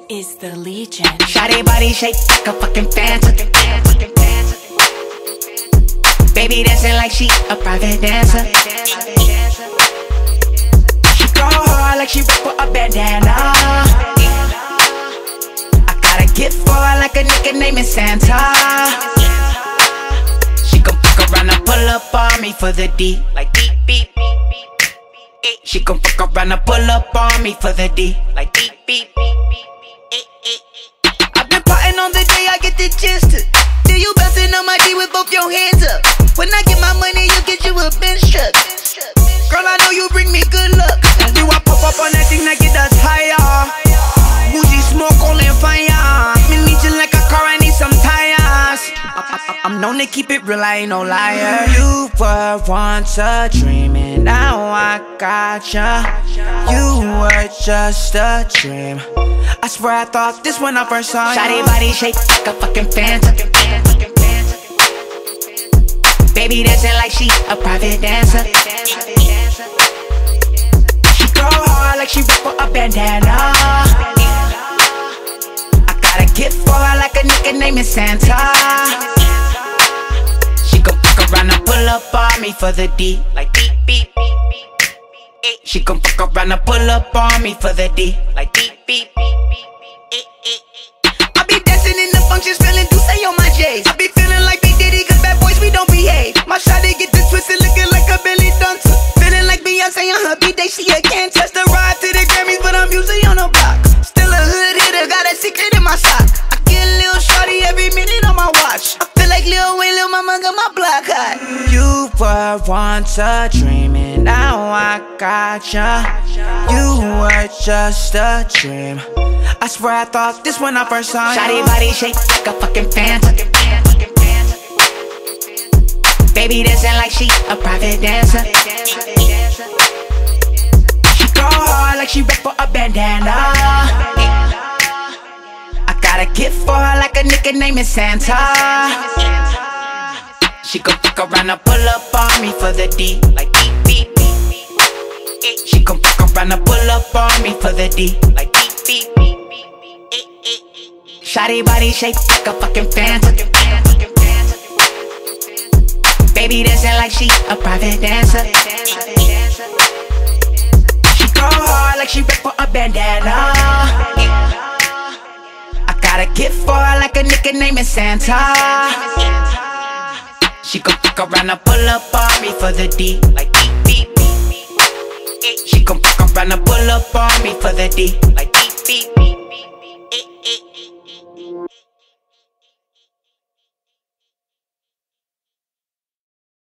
is the Legion. Shawty body shaped like a fucking phantom. Baby dancing like she a private dancer. She go hard like she rap for a bandana. I got a gift for her like a nigga named Santa. She gon' fuck around and pull up on me for the D, like beep beep. She gon' fuck around and pull up on me for the D, like beep beep. I've been plotting on the day I get the gist. Do you bouncing on my D with both your hands up? When I get my money, you get you a bench truck. Girl, I know you bring me good luck. And do I pop up on that thing that get us higher? Bougie smoke all in fire. Me need you like a car, I need some tires. I'm known to keep it real, I ain't no liar. You were once a dream and now I got ya. You were just a dream. I swear I thought this when I first saw you. Shawty body shaped like a fucking phantom. Baby dancing like she a private dancer. She go hard like she rap for a bandana. I got a gift for her like a nigga named Santa. She gon' fuck around and pull up on me for the D, like beep beep. She gon' fuck around and pull up on me for the D, like beep beep. I be dancing in the functions, feeling Duce on my J's. I be feeling like Big Diddy, cause bad boys, we don't behave. My shawty get this twisted, looking like a belly dancer. Feeling like Beyonce on her B-day, she a can't touch the ride to the Grammys, but I'm usually on the block. Still a hood hitter, got a secret in my sock. I get a little shawty every minute on my watch. I feel like Lil Wayne, Lil Mama got my block hot. You were once a dream and now I got ya. You were just a dream. I swear I thought this when I first saw you. Shawty body shaped like a fucking phantom. Baby dancing like she a private dancer. She go hard like she rap for a bandana. I got a gift for her like a nigga named Santa. She gon' fuck around and pull up on me for the D, like beep beep. She gon' fuck around and pull up on me for the D, like beep beep. Shawty body shaped like a fucking phantom. Baby dancing like she a private dancer. She go hard like she rap for a bandana. I got a gift for her like a nigga named Santa. She gon' fuck around and pull up on me for the D, like beep beep. She gon' fuck around and pull up on me for the D, like beep beep.